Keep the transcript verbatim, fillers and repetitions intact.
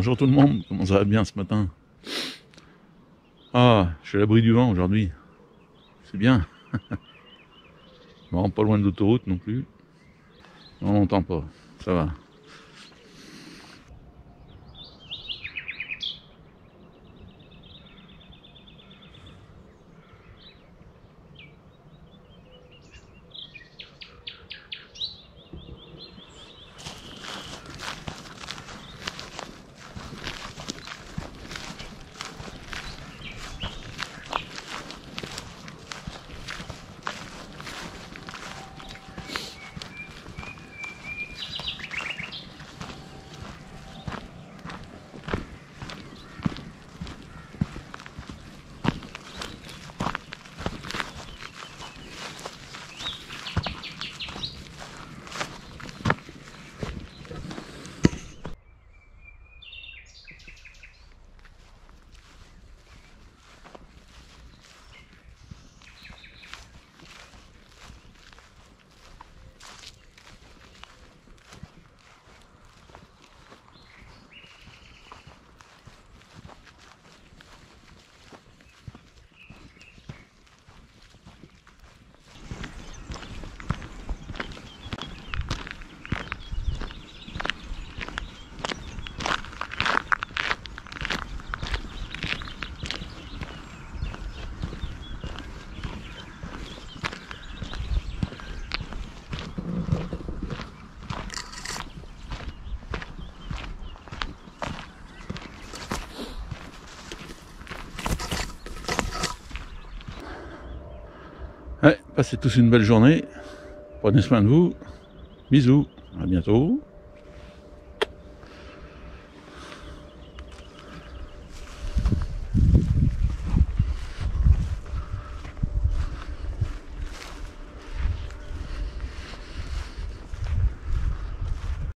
Bonjour tout le monde, comment ça va bien ce matin? Ah, je suis à l'abri du vent aujourd'hui. C'est bien. Je me rends pas loin de l'autoroute non plus. On n'entend pas, ça va. Ouais, passez tous une belle journée. Prenez soin de vous. Bisous. À bientôt.